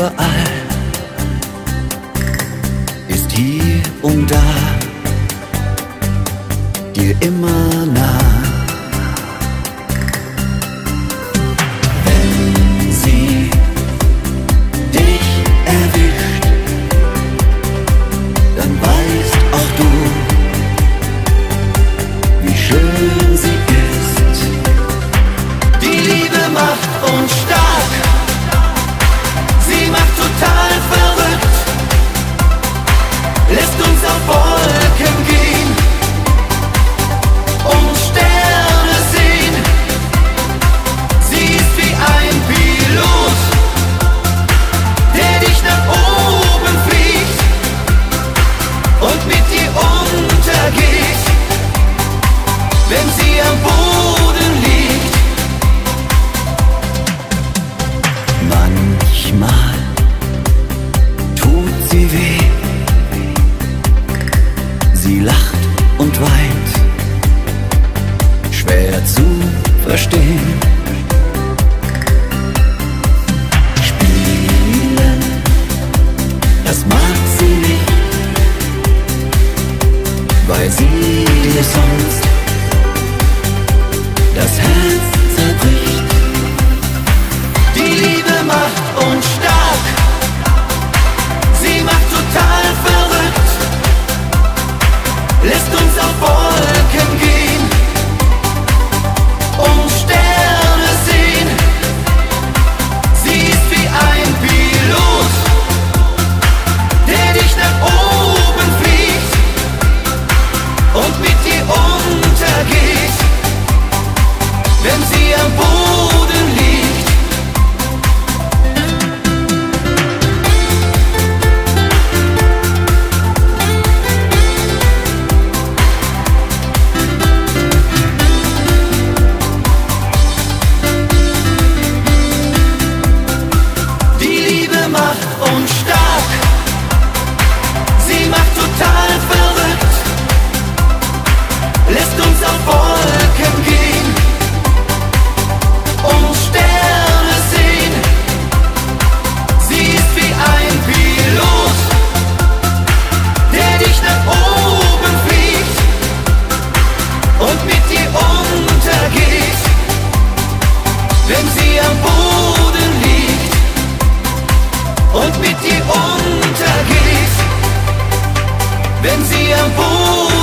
überall, ist hier und da, dir immer nah. Wenn sie dich erwischt, dann weißt auch du, wie schön sie ist. Die Liebe macht uns stark, sie macht total verrückt, lässt uns auf Wolken gehen und Sterne sehen. Sie ist wie ein Pilot, der dich nach oben fliegt und mit dir untergeht, wenn sie am Boden liegt. Manchmal tut sie weh, sie lacht und weint, schwer zu verstehen. Spielen, das mag sie nicht, weil sie dir sonst das Herz zerbricht. Die Liebe macht uns stark, sie macht total verrückt, lässt uns auf Wolken gehen und Sterne sehen. Sie ist wie ein Pilot, der dich nach oben fliegt und mit dir untergeht, wenn sie am Boden liegt. Die Liebe macht uns stark, sie macht total verrückt, lässt uns auf Wolken gehen und Sterne sehen. Sie ist wie ein Pilot, der dich nach oben fliegt und mit dir untergeht, wenn sie am Boden liegt und mit dir untergeht, wenn sie am Boden